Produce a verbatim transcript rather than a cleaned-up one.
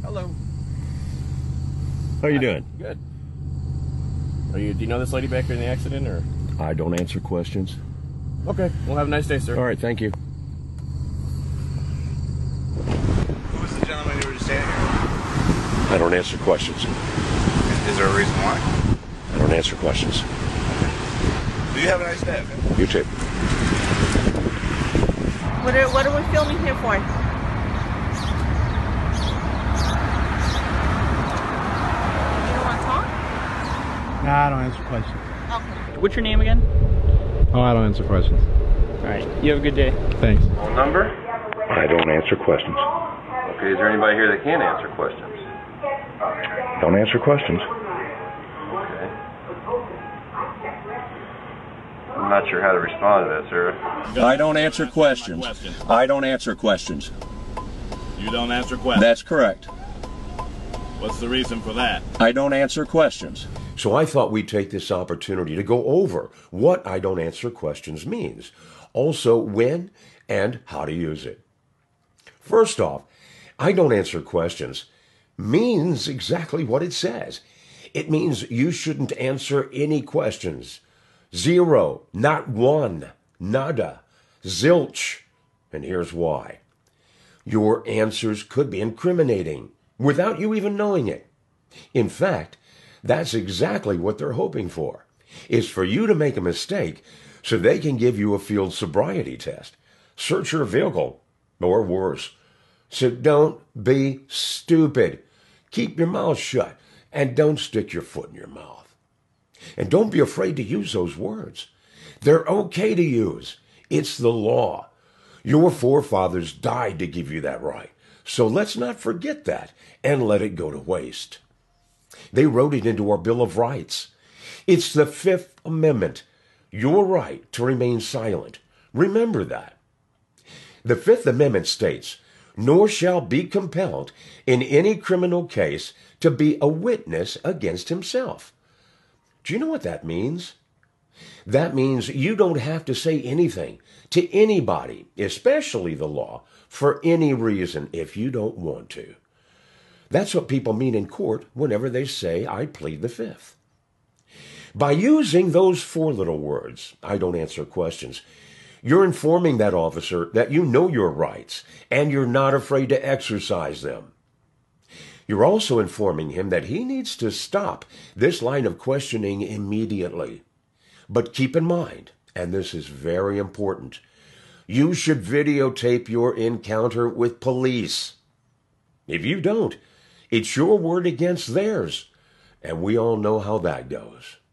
Hello. How you Hi. doing? Good. Are you? Do you know this lady back here in the accident, or? I don't answer questions. Okay. Well, have a nice day, sir. All right, thank you. Who was the gentleman you were just standing here? I don't answer questions. Is there a reason why? I don't answer questions. Do you have a nice day, man? You too. What are, what are we filming here for? You don't want to talk? Nah, I don't answer questions. Okay. What's your name again? Oh, I don't answer questions. All right. You have a good day. Thanks. Phone number? I don't answer questions. Okay, is there anybody here that can answer questions? Don't answer questions. Okay. I'm not sure how to respond to that, sir. I don't answer questions. I don't answer questions. You don't answer questions? That's correct. What's the reason for that? I don't answer questions. So I thought we'd take this opportunity to go over what I don't answer questions means. Also, when and how to use it. First off, I don't answer questions means exactly what it says. It means you shouldn't answer any questions. Zero, not one, nada, zilch. And here's why. Your answers could be incriminating without you even knowing it. In fact, that's exactly what they're hoping for, is for you to make a mistake so they can give you a field sobriety test, search your vehicle, or worse. So don't be stupid. Keep your mouth shut and don't stick your foot in your mouth. And don't be afraid to use those words. They're okay to use. It's the law. Your forefathers died to give you that right. So let's not forget that and let it go to waste. They wrote it into our Bill of Rights. It's the Fifth Amendment, your right to remain silent. Remember that. The Fifth Amendment states, nor shall be compelled in any criminal case to be a witness against himself. Do you know what that means? That means you don't have to say anything to anybody, especially the law, for any reason if you don't want to. That's what people mean in court whenever they say, I plead the fifth. By using those four little words, I don't answer questions, you're informing that officer that you know your rights and you're not afraid to exercise them. You're also informing him that he needs to stop this line of questioning immediately. But keep in mind, and this is very important, you should videotape your encounter with police. If you don't, it's your word against theirs, and we all know how that goes.